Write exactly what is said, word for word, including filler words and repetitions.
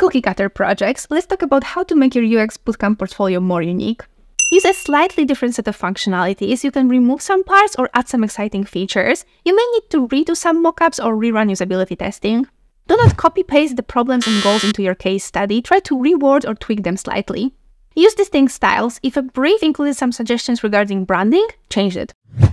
cookie-cutter projects, let's talk about how to make your U X Bootcamp portfolio more unique. Use a slightly different set of functionalities. You can remove some parts or add some exciting features. You may need to redo some mockups or rerun usability testing. Do not copy-paste the problems and goals into your case study. Try to reword or tweak them slightly. Use distinct styles. If a brief included some suggestions regarding branding, change it.